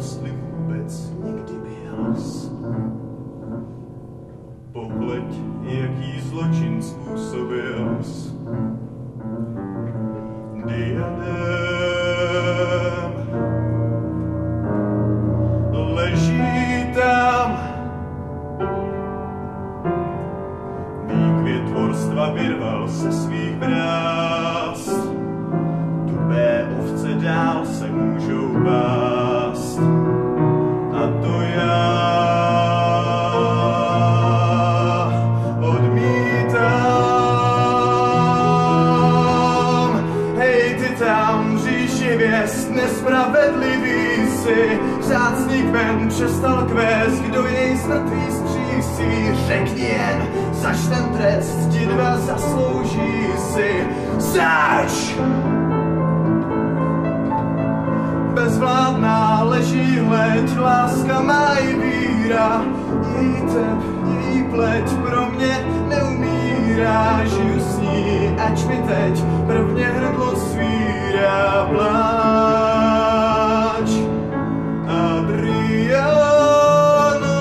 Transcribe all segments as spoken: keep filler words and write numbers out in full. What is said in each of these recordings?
jestli vůbec někdy vyhlas. Pohleď, jaký zločin způsobil jsi. Diadem leží tam, výk větvorstva vyrval se svých brás. Tupé ovce dál se můžou bást. A to já odmítám. Hej, ty tam, říši věst, nespravedlivý si. Vzácný kmen přestal kvést, kdo jej z mrtvý zkřísí. Řekni jen, zač ten trest ti dva zaslouží si. Zač! Bezvládná leží hleď, láska má i víra. Její tep, její pleť pro mě neumírá. Žiju s ní, ač mi teď prvně hrdlo svírá. Pláč, Adriano,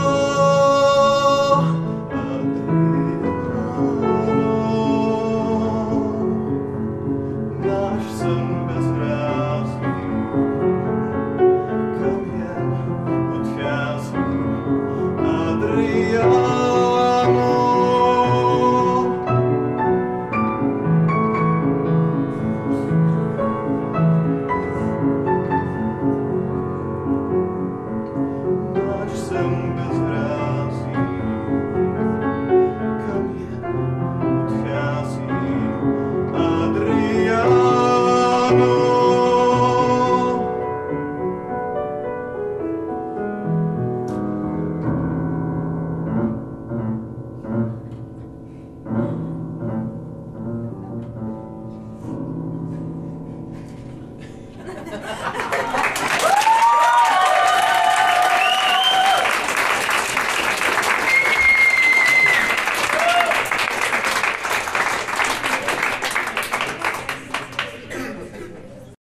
Adriano, náš sen bezvrázný, kam jen odchází. Adriano. Náš sen